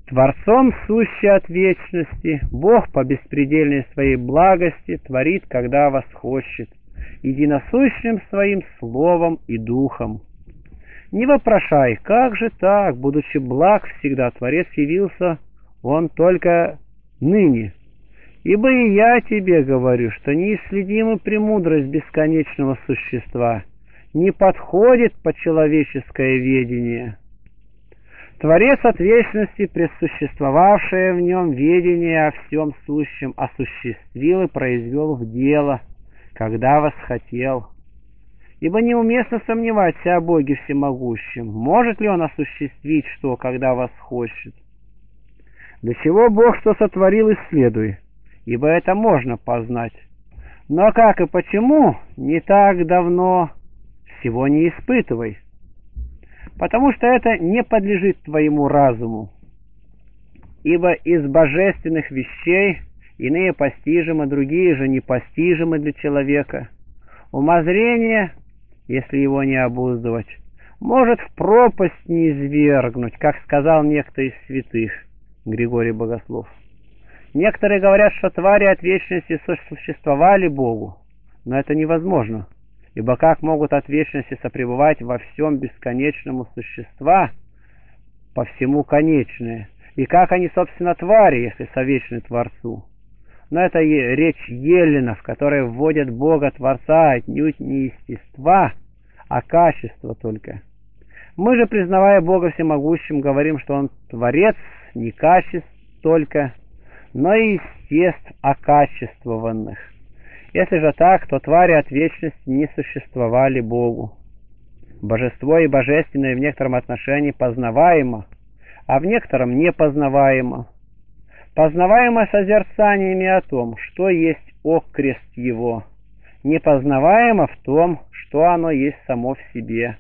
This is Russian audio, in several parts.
Творцом сущий от вечности, Бог по беспредельной своей благости творит, когда восхочет, единосущным своим словом и духом. Не вопрошай, как же так, будучи благ всегда, Творец явился он только ныне. Ибо и я тебе говорю, что неисследима премудрость бесконечного существа, не подходит под человеческое ведение. Творец от вечности, пресуществовавшее в нем ведение о всем сущем, осуществил и произвел в дело, когда восхотел. Ибо неуместно сомневаться о Боге Всемогущем. Может ли Он осуществить что, когда восхочет? Для чего Бог что сотворил, исследуй, ибо это можно познать. Но как и почему, не так давно, всего не испытывай, потому что это не подлежит твоему разуму. Ибо из божественных вещей иные постижимы, другие же непостижимы для человека. Умозрение, если его не обуздывать, может в пропасть низвергнуть, как сказал некто из святых, Григорий Богослов. Некоторые говорят, что твари от вечности сосуществовали Богу, но это невозможно, ибо как могут от вечности сопребывать во всем бесконечному существа, по всему конечное, и как они, собственно, твари, если совечны Творцу? Но это речь еллинов, которые вводят Бога Творца отнюдь не естества, а качества только. Мы же, признавая Бога всемогущим, говорим, что Он Творец не качеств только, но и естеств окачествованных. Если же так, то твари от вечности не существовали Богу. Божество и божественное в некотором отношении познаваемо, а в некотором непознаваемо. Познаваемо созерцаниями о том, что есть окрест его, непознаваемо в том, что оно есть само в себе.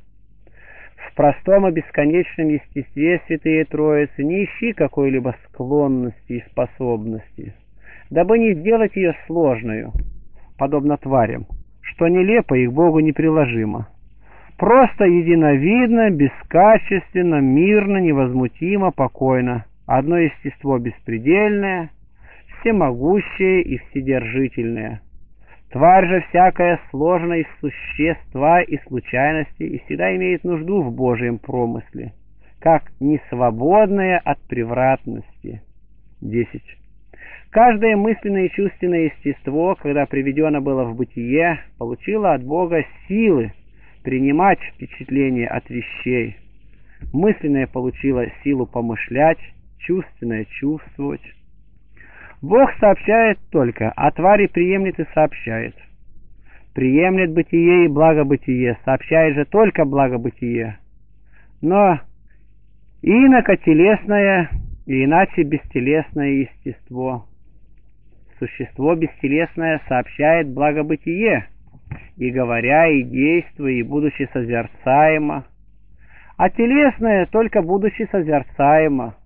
В простом и бесконечном естестве святые Троицы не ищи какой-либо склонности и способности, дабы не сделать ее сложною, подобно тварям, что нелепо и к Богу неприложимо. Просто единовидно, бескачественно, мирно, невозмутимо, покойно. Одно естество беспредельное, всемогущее и вседержительное. Тварь же всякая сложена из существа и случайности и всегда имеет нужду в Божьем промысле, как несвободная от превратности. 10. Каждое мысленное и чувственное естество, когда приведено было в бытие, получило от Бога силы принимать впечатления от вещей. Мысленное получило силу помышлять, чувственное чувствовать. Бог сообщает только, а твари приемлет и сообщает. Приемлет бытие и благобытие, сообщает же только благобытие. Но инако телесное и иначе бестелесное естество. Существо бестелесное сообщает благобытие, и говоря, и действуя, и будучи созерцаемо, а телесное только будучи созерцаемо.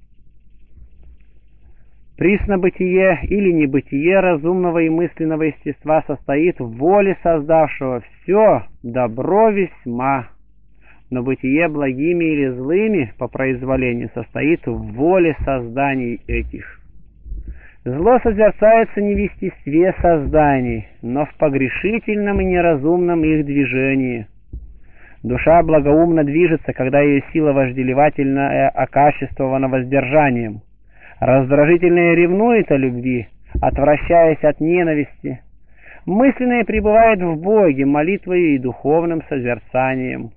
Приснобытие или небытие разумного и мысленного естества состоит в воле создавшего все добро весьма, но бытие благими или злыми по произволению состоит в воле созданий этих. Зло созерцается не в естестве созданий, но в погрешительном и неразумном их движении. Душа благоумно движется, когда ее сила вожделевательная окачествована воздержанием. Раздражительное ревнует о любви, отвращаясь от ненависти. Мысленное пребывает в Боге молитвой и духовным созерцанием.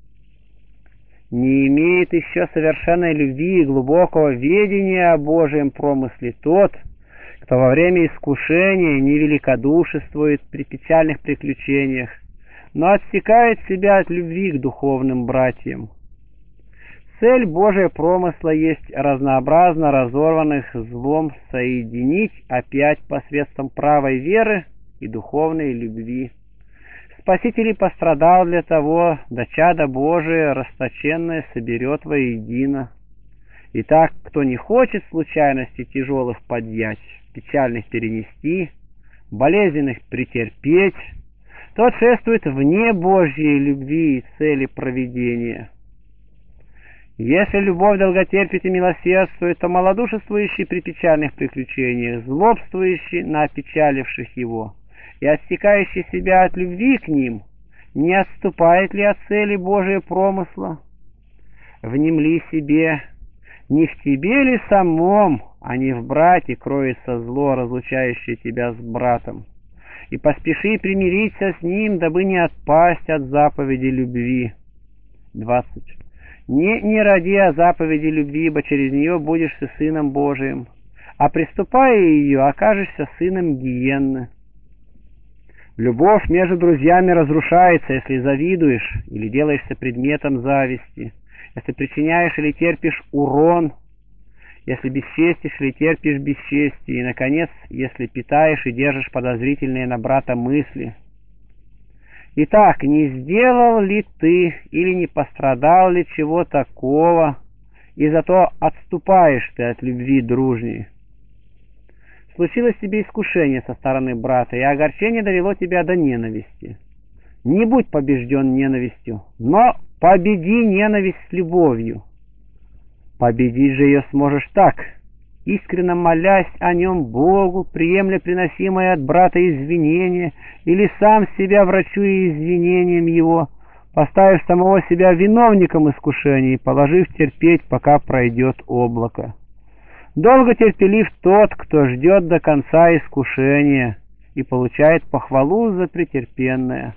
Не имеет еще совершенной любви и глубокого ведения о Божьем промысле тот, кто во время искушения не великодушествует при печальных приключениях, но отсекает себя от любви к духовным братьям. Цель Божия промысла есть разнообразно разорванных злом соединить опять посредством правой веры и духовной любви. Спаситель пострадал для того, да чадо Божие расточенное соберет воедино. Итак, кто не хочет случайностей тяжелых подъять, печальных перенести, болезненных претерпеть, тот шествует вне Божьей любви и цели провидения. Если любовь долготерпит и милосердствует, то малодушествующий при печальных приключениях, злобствующий на опечаливших его и отсекающий себя от любви к ним, не отступает ли от цели Божия промысла? Внемли себе, не в тебе ли самом, а не в брате кроется зло, разлучающее тебя с братом, и поспеши примириться с ним, дабы не отпасть от заповеди любви. 20. Не ради о заповеди любви, ибо через нее будешь ты сыном Божиим, а приступая ее, окажешься сыном гиенны. Любовь между друзьями разрушается, если завидуешь или делаешься предметом зависти, если причиняешь или терпишь урон, если бесчестишь или терпишь бесчестие, и, наконец, если питаешь и держишь подозрительные на брата мысли. Итак, не сделал ли ты или не пострадал ли чего такого, и зато отступаешь ты от любви дружней? Случилось тебе искушение со стороны брата, и огорчение довело тебя до ненависти. Не будь побежден ненавистью, но победи ненависть с любовью. Победить же ее сможешь так, искренно молясь о нем Богу, приемля приносимое от брата извинения, или сам себя врачуя извинением его, поставив самого себя виновником искушений, положив терпеть, пока пройдет облако. Долго терпелив тот, кто ждет до конца искушения и получает похвалу за претерпенное.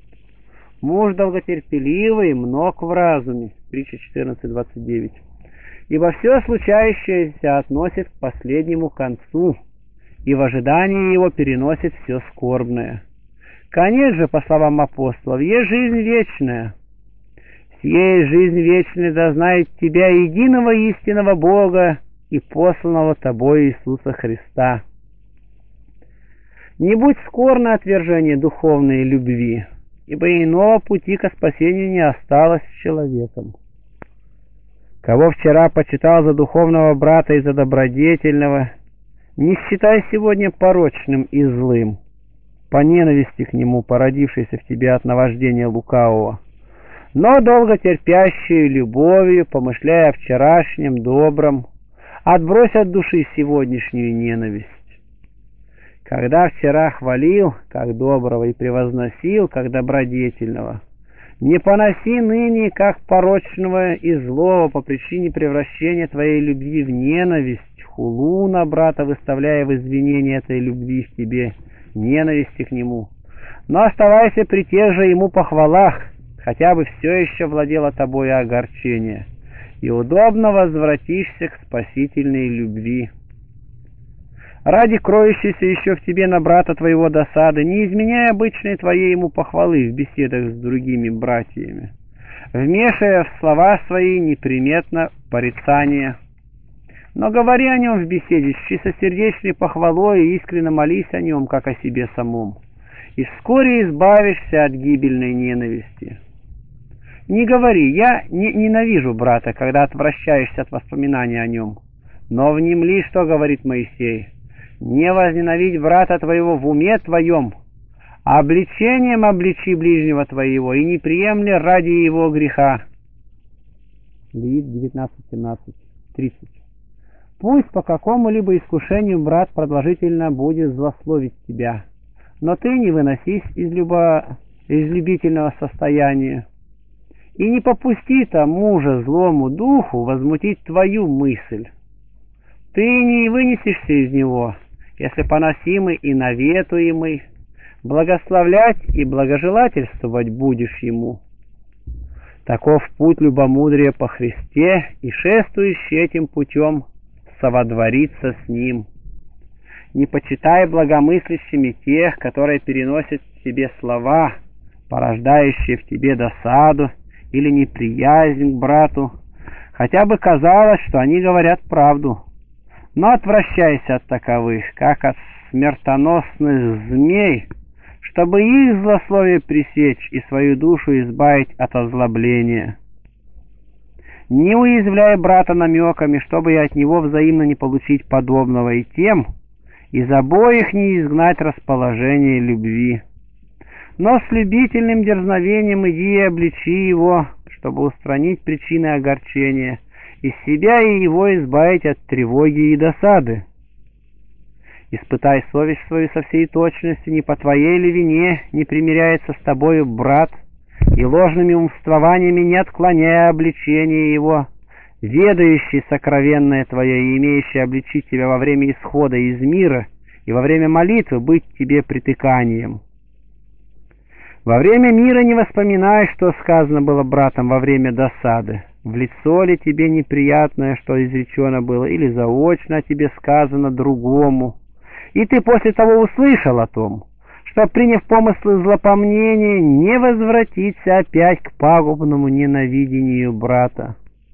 Муж долготерпеливый, мног в разуме. Притча 14:29. Ибо все случающееся относит к последнему концу, и в ожидании его переносит все скорбное. Конец же, по словам апостолов, есть жизнь вечная. Сие жизнь вечная да знает тебя, единого истинного Бога и посланного тобой Иисуса Христа. Не будь скор на отвержение духовной любви, ибо иного пути ко спасению не осталось с человеком. Кого вчера почитал за духовного брата и за добродетельного, не считай сегодня порочным и злым, по ненависти к нему, породившейся в тебе от наваждения лукавого, но долго терпящую любовью, помышляя о вчерашнем добром, отбрось от души сегодняшнюю ненависть. Когда вчера хвалил, как доброго, и превозносил, как добродетельного, не поноси ныне, как порочного и злого, по причине превращения твоей любви в ненависть, хулу на брата, выставляя в извинение этой любви в тебе, ненависти к нему. Но оставайся при тех же ему похвалах, хотя бы все еще владело тобой огорчение, и удобно возвратишься к спасительной любви. Ради кроющейся еще в тебе на брата твоего досады, не изменяй обычной твоей ему похвалы в беседах с другими братьями, вмешивая в слова свои неприметно порицание. Но говори о нем в беседе с чистосердечной похвалой и искренне молись о нем, как о себе самом, и вскоре избавишься от гибельной ненависти. Не говори: я не ненавижу брата, когда отвращаешься от воспоминания о нем, но внемли, что говорит Моисей: не возненавидь брата твоего в уме твоем, а обличением обличи ближнего твоего, и не приемли ради его греха. Левит 19:17-30. Пусть по какому-либо искушению брат продолжительно будет злословить тебя, но ты не выносись из любительного состояния, и не попусти тому же злому духу возмутить твою мысль. Ты не вынесешься из него, если поносимый и наветуемый, благословлять и благожелательствовать будешь ему. Таков путь любомудрия по Христе, и шествующий этим путем соводворится с ним. Не почитай благомыслящими тех, которые переносят в себе слова, порождающие в тебе досаду или неприязнь к брату, хотя бы казалось, что они говорят правду. Но отвращайся от таковых, как от смертоносных змей, чтобы их злословие пресечь и свою душу избавить от озлобления. Не уязвляй брата намеками, чтобы и от него взаимно не получить подобного, и тем из обоих не изгнать расположение любви. Но с любительным дерзновением иди и обличи его, чтобы устранить причины огорчения, и себя и его избавить от тревоги и досады. Испытай совесть свою со всей точностью, не по твоей ли вине не примиряется с тобою брат, и ложными умствованиями не отклоняя обличения его, ведающий сокровенное твое и имеющий обличить тебя во время исхода из мира и во время молитвы быть тебе притыканием. Во время мира не воспоминай, что сказано было братом во время досады. В лицо ли тебе неприятное, что изречено было, или заочно о тебе сказано другому, и ты после того услышал о том, что, приняв помыслы злопомнения, не возвратиться опять к пагубному ненавидению брата.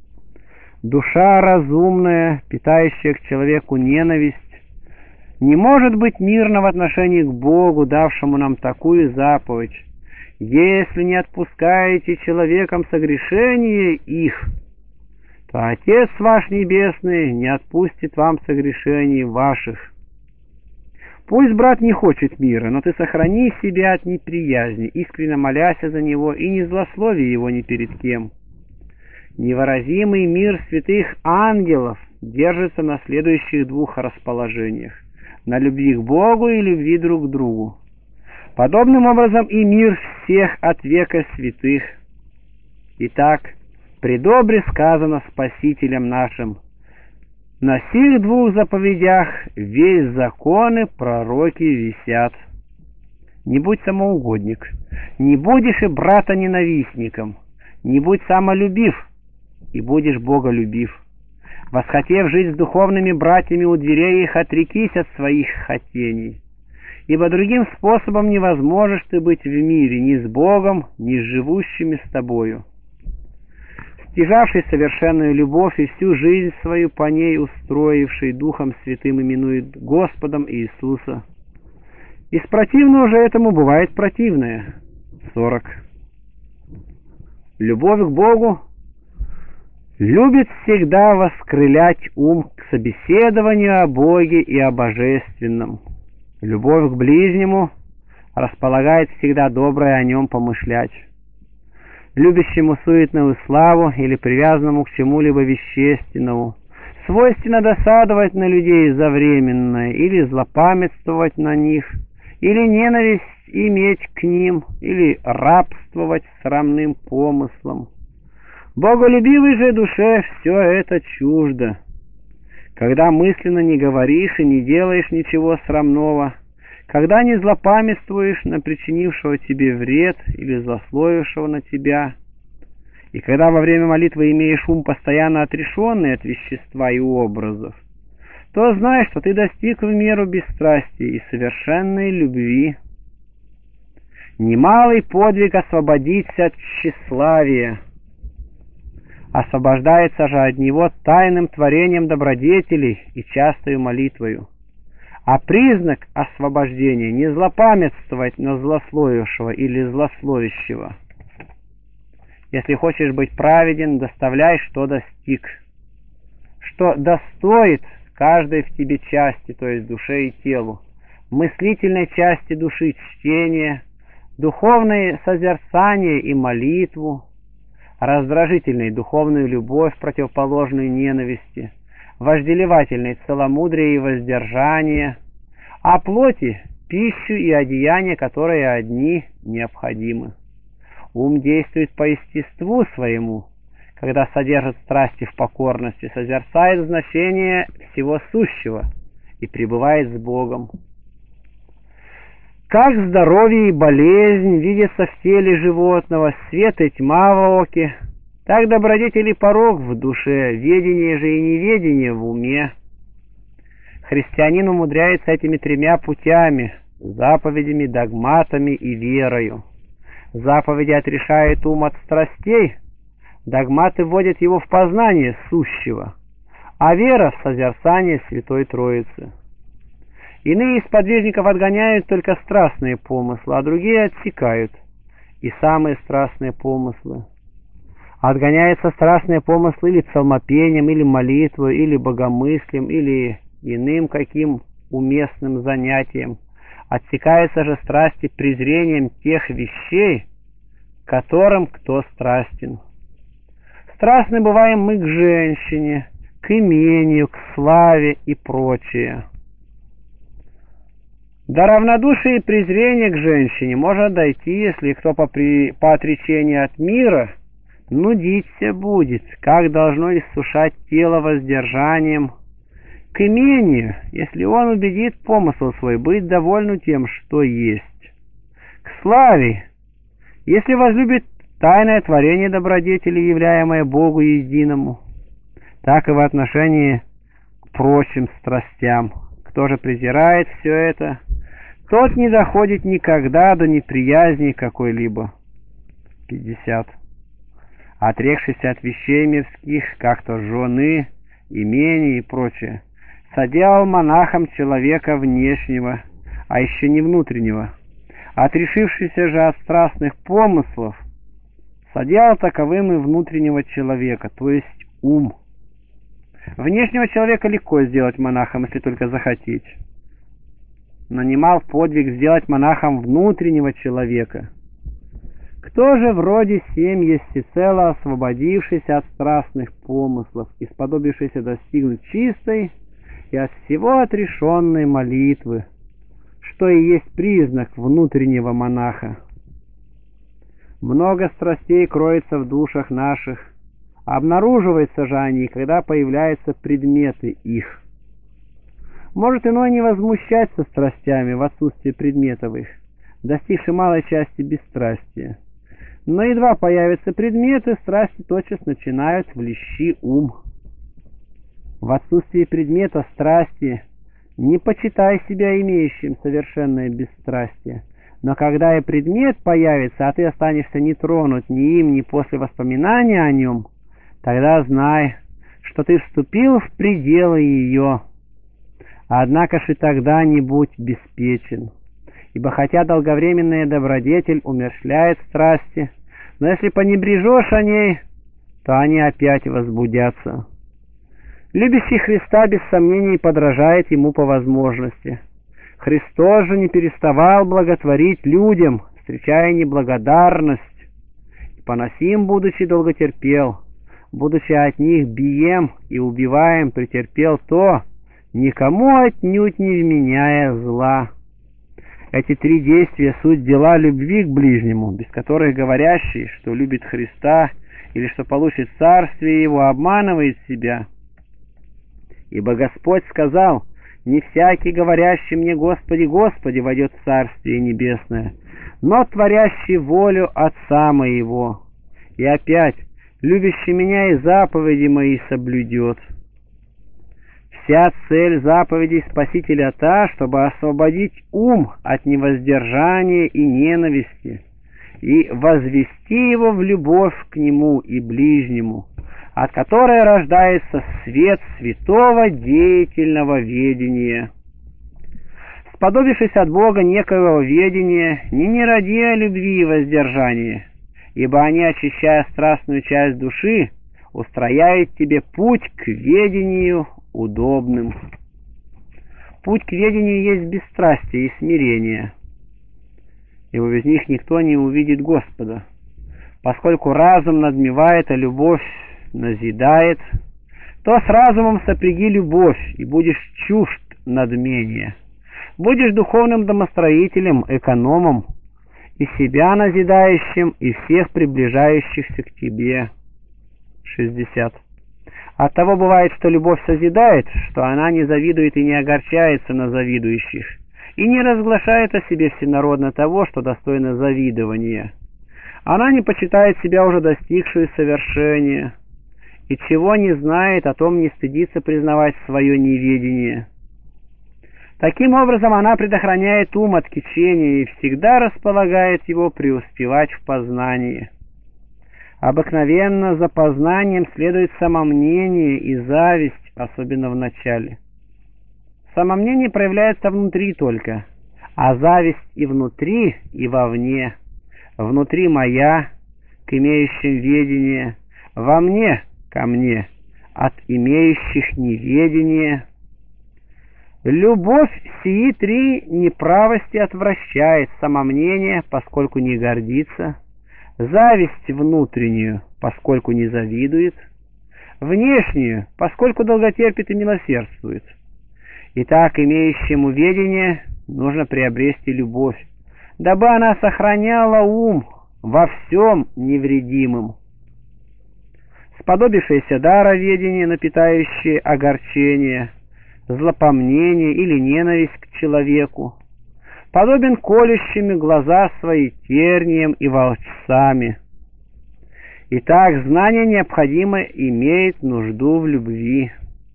Душа разумная, питающая к человеку ненависть, не может быть мирна в отношении к Богу, давшему нам такую заповедь: если не отпускаете человекам согрешения их, то Отец ваш Небесный не отпустит вам согрешений ваших. Пусть брат не хочет мира, но ты сохрани себя от неприязни, искренне молясь за него, и не злослови его ни перед кем. Невыразимый мир святых ангелов держится на следующих двух расположениях: на любви к Богу и любви друг к другу. Подобным образом и мир всех от века святых. Итак, предобре сказано Спасителем нашим: на сих двух заповедях весь закон и пророки висят. Не будь самоугодник, не будешь и брата ненавистником, не будь самолюбив, и будешь боголюбив. Восхотев жить с духовными братьями у дверей их, отрекись от своих хотений, ибо другим способом не возможешь ты быть в мире ни с Богом, ни с живущими с тобою. Стяжавший совершенную любовь и всю жизнь свою по ней устроивший, Духом Святым именует Господом Иисуса. Из противного же этому бывает противное. 40. Любовь к Богу любит всегда воскрылять ум к собеседованию о Боге и о Божественном. Любовь к ближнему располагает всегда доброе о нем помышлять. Любящему суетную славу или привязанному к чему-либо вещественному свойственно досадовать на людей за временное, или злопамятствовать на них, или ненависть иметь к ним, или рабствовать срамным помыслам. Боголюбивой же душе все это чуждо. Когда мысленно не говоришь и не делаешь ничего срамного, когда не злопамятствуешь на причинившего тебе вред или злословившего на тебя, и когда во время молитвы имеешь ум постоянно отрешенный от вещества и образов, то знай, что ты достиг в меру бесстрастия и совершенной любви. Немалый подвиг освободиться от тщеславия. Освобождается же от него тайным творением добродетелей и частою молитвою. А признак освобождения — не злопамятствовать на злословившего или злословящего. Если хочешь быть праведен, доставляй, что достиг, что достоит каждой в тебе части, то есть душе и телу, мыслительной части души чтение, духовное созерцание и молитву, раздражительной духовную любовь, противоположную ненависти, вожделевательной целомудрие и воздержание, а плоти — пищу и одеяния, которые одни необходимы. Ум действует по естеству своему, когда содержит страсти в покорности, созерцает значение всего сущего и пребывает с Богом. Как здоровье и болезнь видятся в теле животного, свет и тьма в оке, так добродетель и порок в душе, ведение же и неведение в уме. Христианин умудряется этими тремя путями — заповедями, догматами и верою. Заповеди отрешают ум от страстей, догматы вводят его в познание сущего, а вера — в созерцание Святой Троицы. Иные из подвижников отгоняют только страстные помыслы, а другие отсекают и самые страстные помыслы. Отгоняются страстные помыслы или псалмопением, или молитвой, или богомыслием, или иным каким уместным занятием. Отсекаются же страсти презрением тех вещей, которым кто страстен. Страстны бываем мы к женщине, к имению, к славе и прочее. До равнодушия и презрения к женщине может дойти, если кто по отречению от мира нудиться будет, как должно иссушать тело воздержанием, к имению, если он убедит помысл свой быть довольным тем, что есть, к славе, если возлюбит тайное творение добродетели, являемое Богу единому, так и в отношении к прочим страстям. Кто же презирает все это, тот не доходит никогда до неприязни какой-либо. 50. Отрекшись от вещей мирских, как то жены, имения и прочее, соделал монахом человека внешнего, а еще не внутреннего. Отрешившийся же от страстных помыслов, соделал таковым и внутреннего человека, то есть ум. Внешнего человека легко сделать монахом, если только захотеть. Нанимал подвиг сделать монахом внутреннего человека. Кто же вроде сем есть всецело освободившийся от страстных помыслов и сподобившийся достигнуть чистой и от всего отрешенной молитвы, что и есть признак внутреннего монаха. Много страстей кроется в душах наших, обнаруживаются же они, когда появляются предметы их. Может иной не возмущаться страстями в отсутствие предметов их, достигши малой части бесстрастия. Но едва появятся предметы, страсти тотчас начинают влечь ум. В отсутствие предмета страсти не почитай себя имеющим совершенное бесстрастие. Но когда и предмет появится, а ты останешься не тронут ни им, ни после воспоминания о нем, тогда знай, что ты вступил в пределы ее. Однако же тогда не будь беспечен, ибо хотя долговременная добродетель умерщвляет страсти, но если понебрежешь о ней, то они опять возбудятся. Любящий Христа без сомнений подражает ему по возможности. Христос же не переставал благотворить людям, встречая неблагодарность, и поносим, будучи долготерпел, будучи от них бием и убиваем, претерпел то, никому отнюдь не вменяя зла. Эти три действия — суть дела любви к ближнему, без которых говорящий, что любит Христа или что получит царствие его, обманывает себя. Ибо Господь сказал: «Не всякий, говорящий мне, Господи, Господи, войдет в Царствие Небесное, но творящий волю Отца Моего. И опять, любящий меня и заповеди Мои соблюдет». Вся цель заповедей Спасителя та, чтобы освободить ум от невоздержания и ненависти и возвести его в любовь к Нему и ближнему, от которой рождается свет святого деятельного ведения. Сподобившись от Бога некоего ведения, не роди о любви и воздержании, ибо они, очищая страстную часть души, устрояют тебе путь к ведению удобным. Путь к ведению есть бесстрастие и смирение, ибо без них никто не увидит Господа. Поскольку разум надмевает, а любовь назидает, то с разумом сопряги любовь, и будешь чужд надмения. Будешь духовным домостроителем, экономом, и себя назидающим, и всех приближающихся к тебе. 60. Оттого бывает, что любовь созидает, что она не завидует и не огорчается на завидующих, и не разглашает о себе всенародно того, что достойно завидования. Она не почитает себя уже достигшую совершения, и чего не знает, о том не стыдится признавать свое неведение. Таким образом, она предохраняет ум от кичения и всегда располагает его преуспевать в познании. Обыкновенно за познанием следует самомнение и зависть, особенно в начале. Самомнение проявляется внутри только, а зависть и внутри, и вовне. Внутри моя, к имеющим ведение, во мне, ко мне, от имеющих неведение. Любовь сии три неправости отвращает: самомнение, поскольку не гордится; зависть внутреннюю, поскольку не завидует, внешнюю, поскольку долготерпит и милосердствует. Итак, имеющему ведение нужно приобрести любовь, дабы она сохраняла ум во всем невредимым. Сподобившееся дара ведения, напитающее огорчение, злопомнение или ненависть к человеку, подобен колющими глаза свои терниям и волчцами. Итак, знание необходимо имеет нужду в любви.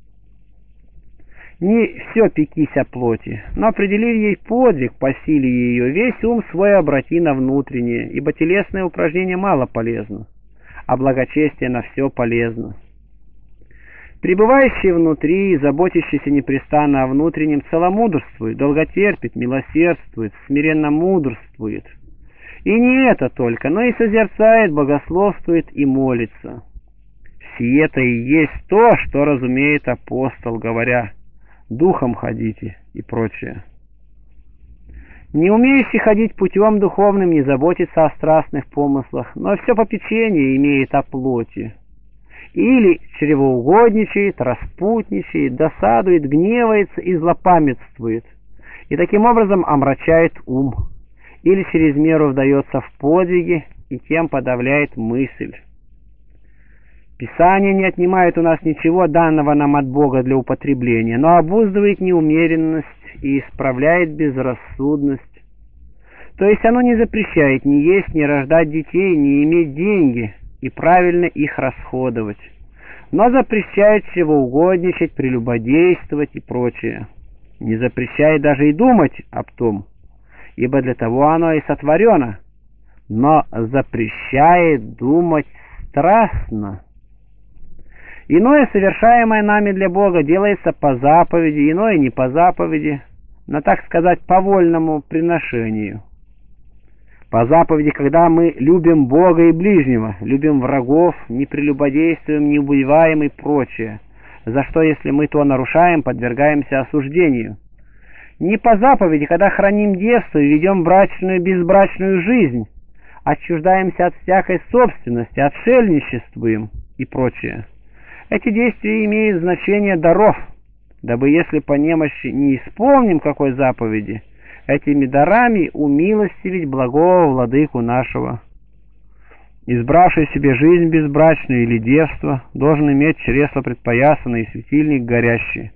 Не все пекись о плоти, но определив ей подвиг по силе ее, весь ум свой обрати на внутреннее, ибо телесное упражнение мало полезно, а благочестие на все полезно. Пребывающий внутри и заботящийся непрестанно о внутреннем целомудрствует, долготерпит, милосердствует, смиренно мудрствует. И не это только, но и созерцает, богословствует и молится. Сие-то и есть то, что разумеет апостол, говоря: «Духом ходите» и прочее. Не умеющий ходить путем духовным не заботится о страстных помыслах, но все попечение имеет о плоти. Или чревоугодничает, распутничает, досадует, гневается и злопамятствует, и таким образом омрачает ум, или через меру вдается в подвиги и тем подавляет мысль. Писание не отнимает у нас ничего, данного нам от Бога для употребления, но обуздывает неумеренность и исправляет безрассудность. То есть оно не запрещает ни есть, ни рождать детей, ни иметь деньги и правильно их расходовать, но запрещает чревоугодничать, прелюбодействовать и прочее. Не запрещает даже и думать об том, ибо для того оно и сотворено, но запрещает думать страстно. Иное, совершаемое нами для Бога, делается по заповеди, иное не по заповеди, но, так сказать, по вольному приношению. По заповеди, когда мы любим Бога и ближнего, любим врагов, не прелюбодействуем, не убиваем и прочее, за что, если мы то нарушаем, подвергаемся осуждению. Не по заповеди, когда храним девство и ведем брачную и безбрачную жизнь, отчуждаемся от всякой собственности, отшельничествуем и прочее. Эти действия имеют значение даров, дабы, если по немощи не исполним какой заповеди, этими дарами умилостивить благого владыку нашего. Избравший себе жизнь безбрачную или девство, должен иметь чресло предпоясанное и светильник горящий.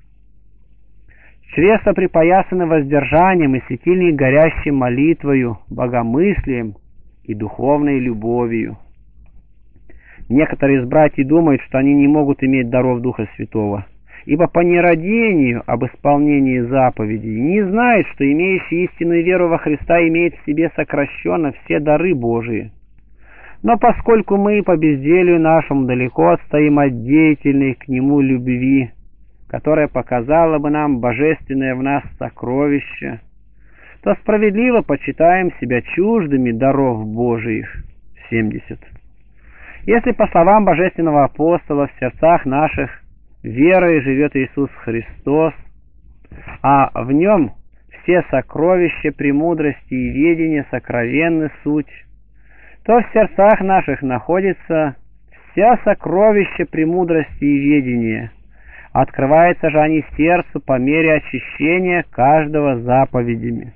Чресло припоясано воздержанием и светильник горящий молитвою, богомыслием и духовной любовью. Некоторые из братьев думают, что они не могут иметь даров Духа Святого, ибо по нерадению об исполнении заповедей не знают, что имеющий истинную веру во Христа имеет в себе сокращенно все дары Божии. Но поскольку мы по безделию нашему далеко отстоим от деятельной к Нему любви, которая показала бы нам божественное в нас сокровище, то справедливо почитаем себя чуждыми даров Божиих. 70. Если, по словам божественного апостола, в сердцах наших верой живет Иисус Христос, а в Нем все сокровища премудрости и ведения сокровенны суть, то в сердцах наших находится вся сокровища премудрости и ведения. Открываются же они сердцу по мере очищения каждого заповедями.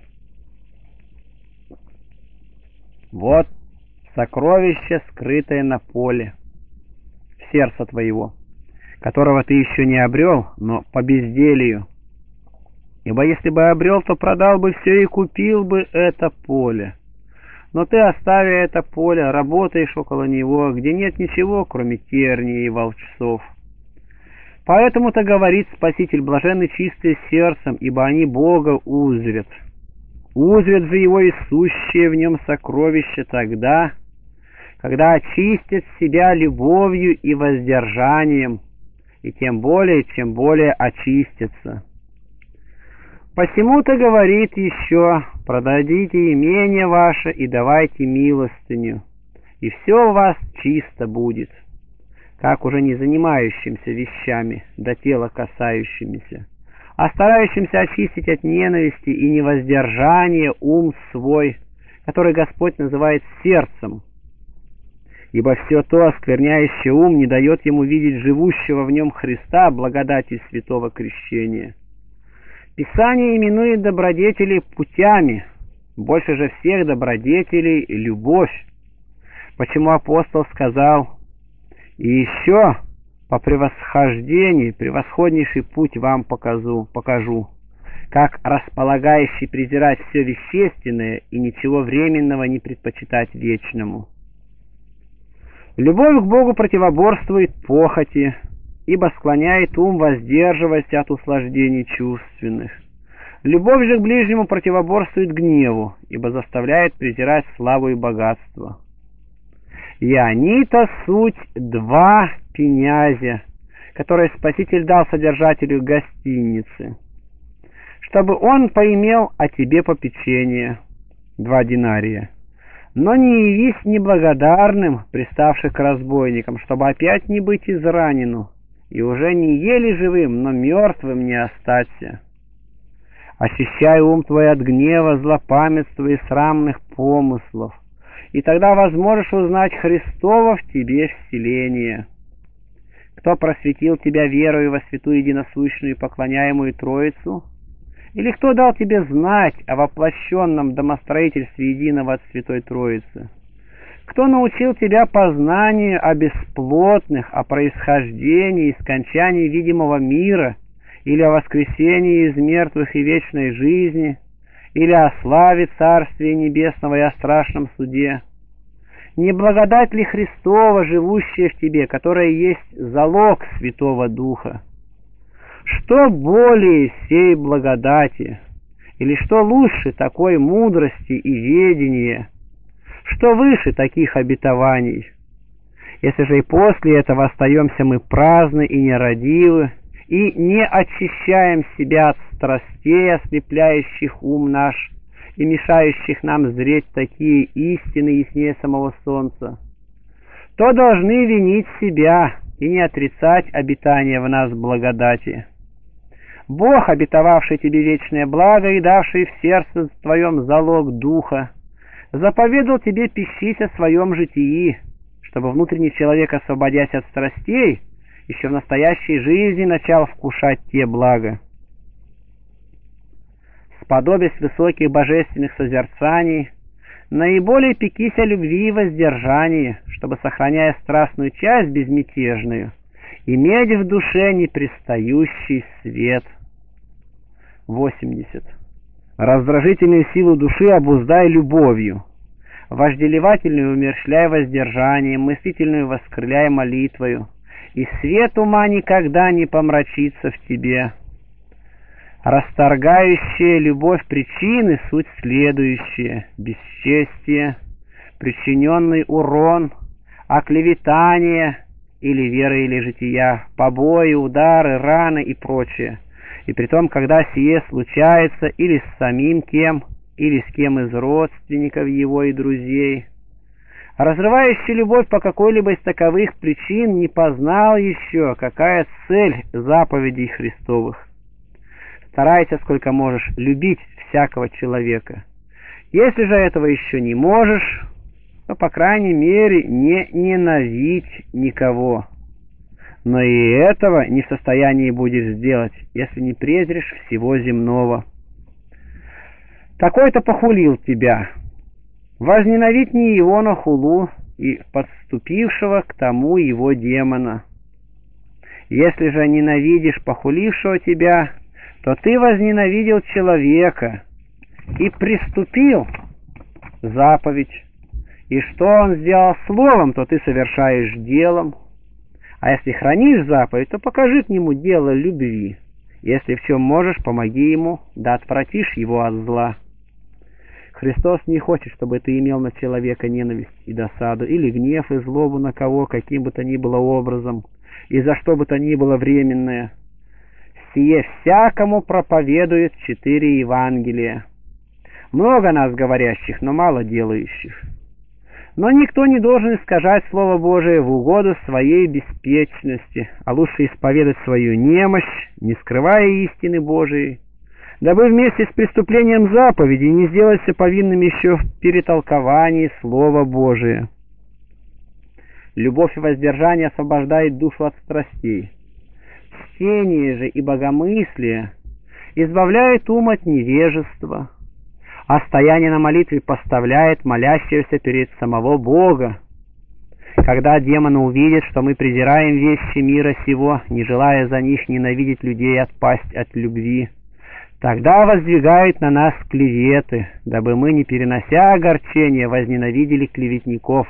Вот сокровище, скрытое на поле, сердца твоего, которого ты еще не обрел, но по безделию. Ибо если бы обрел, то продал бы все и купил бы это поле. Но ты, оставя это поле, работаешь около него, где нет ничего, кроме тернии и волчцов. Поэтому-то говорит Спаситель: блаженны чистые сердцем, ибо они Бога узрят. Узрят же Его и сущие в Нем сокровища тогда, когда очистят себя любовью и воздержанием, и тем более, чем более очистятся. Посему-то говорит еще: продадите имение ваше и давайте милостыню, и все у вас чисто будет, как уже не занимающимся вещами, до тела касающимися, а старающимся очистить от ненависти и невоздержания ум свой, который Господь называет сердцем, ибо все то, оскверняющее ум, не дает ему видеть живущего в нем Христа, благодати святого крещения. Писание именует добродетели путями, больше же всех добродетелей — любовь. Почему апостол сказал: «И еще по превосхождении превосходнейший путь вам покажу, как располагающий презирать все вещественное и ничего временного не предпочитать вечному». Любовь к Богу противоборствует похоти, ибо склоняет ум воздерживаться от услаждений чувственных. Любовь же к ближнему противоборствует гневу, ибо заставляет презирать славу и богатство. И они-то суть два пенязя, которые Спаситель дал содержателю гостиницы, чтобы он поимел о тебе попечение, 2 динария. Но не явись неблагодарным, приставших к разбойникам, чтобы опять не быть изранену, и уже не еле живым, но мертвым не остаться. Очищай ум твой от гнева, злопамятства и срамных помыслов, и тогда возможешь узнать Христово в тебе вселение. Кто просветил тебя верою во святую единосущную и поклоняемую Троицу? Или кто дал тебе знать о воплощенном домостроительстве единого от Святой Троицы? Кто научил тебя познанию о бесплотных, о происхождении и скончании видимого мира, или о воскресении из мертвых и вечной жизни, или о славе Царствия Небесного и о страшном суде? Не благодать ли Христова, живущая в тебе, которая есть залог Святого Духа? Что более сей благодати, или что лучше такой мудрости и ведения, что выше таких обетований? Если же и после этого остаемся мы праздны и нерадивы, и не очищаем себя от страстей, ослепляющих ум наш и мешающих нам зреть такие истины яснее самого солнца, то должны винить себя и не отрицать обетания в нас благодати. Бог, обетовавший тебе вечное благо и давший в сердце твоем залог духа, заповедал тебе пищись о своем житии, чтобы внутренний человек, освободясь от страстей, еще в настоящей жизни начал вкушать те блага. Сподобясь высоких божественных созерцаний, наиболее пекись о любви и воздержании, чтобы, сохраняя страстную часть безмятежную, иметь в душе непрестающий свет. 80. Раздражительную силу души обуздай любовью, вожделевательную умерщвляй воздержанием, мыслительную воскрыляй молитвою, и свет ума никогда не помрачится в тебе. Расторгающая любовь причины суть следующие: бесчестие, причиненный урон, оклеветание или вера или жития, побои, удары, раны и прочее. И притом, когда сие случается или с самим кем, или с кем из родственников его и друзей. Разрывающий любовь по какой-либо из таковых причин не познал еще, какая цель заповедей Христовых. Старайся, сколько можешь, любить всякого человека. Если же этого еще не можешь, то, по крайней мере, не ненавидь никого. Но и этого не в состоянии будешь сделать, если не презришь всего земного. Такой-то похулил тебя. Возненавидь не его, но хулу и подступившего к тому его демона. Если же ненавидишь похулившего тебя, то ты возненавидел человека и приступил заповедь. И что он сделал словом, то ты совершаешь делом. А если хранишь заповедь, то покажи к нему дело любви. Если в чем можешь, помоги ему, да отвратишь его от зла. Христос не хочет, чтобы ты имел на человека ненависть и досаду, или гнев и злобу на кого, каким бы то ни было образом, и за что бы то ни было временное. Сие всякому проповедует 4 Евангелия. Много нас говорящих, но мало делающих. Но никто не должен искажать Слово Божие в угоду своей беспечности, а лучше исповедать свою немощь, не скрывая истины Божией, дабы вместе с преступлением заповеди не сделаться повинным еще в перетолковании Слова Божия. Любовь и воздержание освобождает душу от страстей. Чтение же и богомыслие избавляет ум от невежества, а стояние на молитве поставляет молящегося перед самого Бога. Когда демоны увидят, что мы презираем вещи мира сего, не желая за них ненавидеть людей и отпасть от любви, тогда воздвигают на нас клеветы, дабы мы, не перенося огорчения, возненавидели клеветников.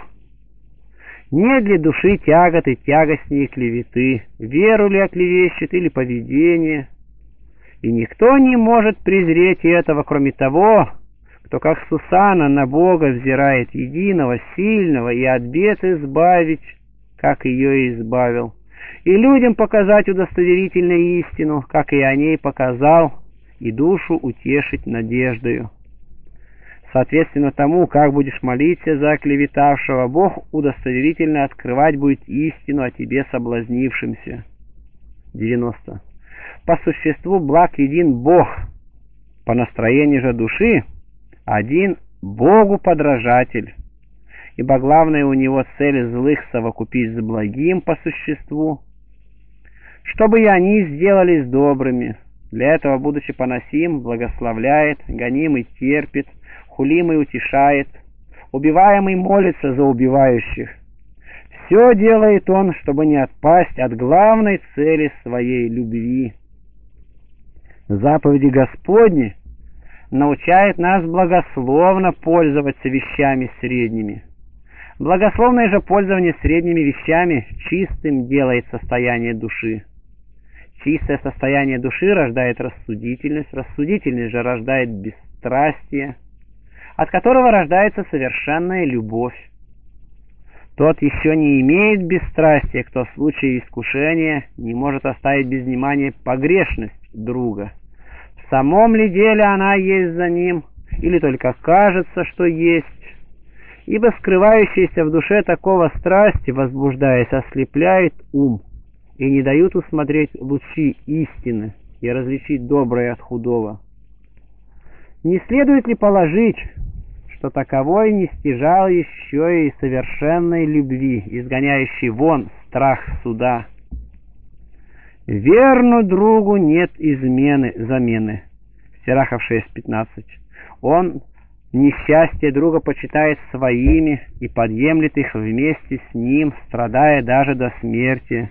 Нет ли души тяготы тягостнее клеветы, веру ли оклевещет или поведение? И никто не может презреть этого, кроме того, кто как Сусанна на Бога взирает, единого, сильного, и от бед избавить, как ее и избавил, и людям показать удостоверительную истину, как и о ней показал, и душу утешить надеждою. Соответственно тому, как будешь молиться за оклеветавшего, Бог удостоверительно открывать будет истину о тебе соблазнившимся. 90. По существу благ един Бог, по настроению же души один Богу подражатель, ибо главная у него цель злых совокупить с благим по существу, чтобы и они сделались добрыми. Для этого, будучи поносим, благословляет, гонимый терпит, хулимый утешает, убиваемый молится за убивающих. Все делает он, чтобы не отпасть от главной цели своей любви. Заповеди Господни научают нас благословно пользоваться вещами средними. Благословное же пользование средними вещами чистым делает состояние души. Чистое состояние души рождает рассудительность, рассудительность же рождает бесстрастие, от которого рождается совершенная любовь. Тот еще не имеет бесстрастия, кто в случае искушения не может оставить без внимания погрешность друга. В самом ли деле она есть за ним, или только кажется, что есть? Ибо скрывающиеся в душе такого страсти, возбуждаясь, ослепляет ум и не дают усмотреть лучи истины и различить доброе от худого. Не следует ли положить, что таковой не стяжал еще и совершенной любви, изгоняющей вон страх суда? Верну другу нет замены. Сирахов 6:15. Он несчастье друга почитает своими и подъемлет их вместе с ним, страдая даже до смерти.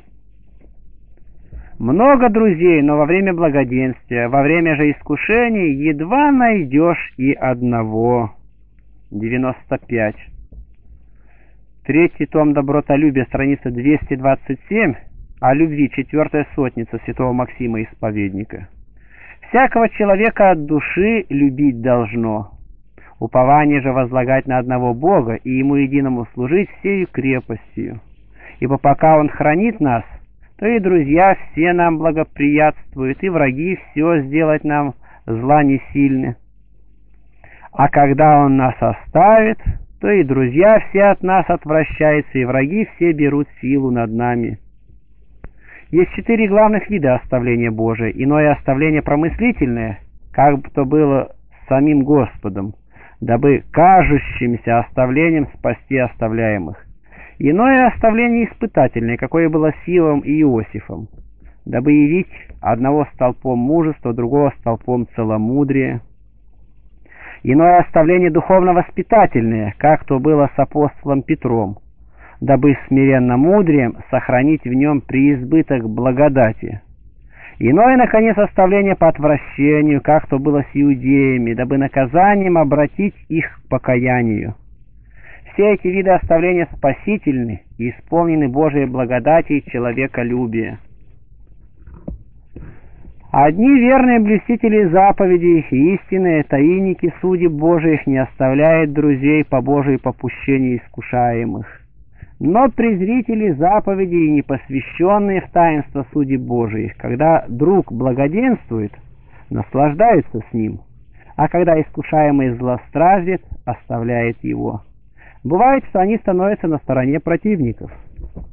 Много друзей, но во время благоденствия, во время же искушений едва найдешь и одного. 95. Третий том «Добротолюбие», страница 227, о любви, 4-я сотница святого Максима Исповедника. Всякого человека от души любить должно, упование же возлагать на одного Бога и Ему единому служить всею крепостью. Ибо пока Он хранит нас, то и друзья все нам благоприятствуют, и враги все сделать нам зла не сильны. А когда Он нас оставит, то и друзья все от нас отвращаются, и враги все берут силу над нами. Есть 4 главных вида оставления Божия. Иное оставление промыслительное, как бы то было самим Господом, дабы кажущимся оставлением спасти оставляемых. Иное оставление испытательное, какое было Силом и Иосифом, дабы явить одного столпом мужества, другого столпом целомудрия. Иное оставление духовно-воспитательное, как то было с апостолом Петром, дабы смиренно мудрием сохранить в нем преизбыток благодати. Иное, наконец, оставление по отвращению, как то было с иудеями, дабы наказанием обратить их к покаянию. Все эти виды оставления спасительны и исполнены Божией благодати и человеколюбия. Одни верные блюстители заповедей и истинные таинники судеб Божиих не оставляют друзей по Божьей попущению искушаемых. Но презрители заповедей и непосвященные в таинство судеб Божиих, когда друг благоденствует, наслаждаются с ним, а когда искушаемый злостраждет, оставляет его. Бывает, что они становятся на стороне противников.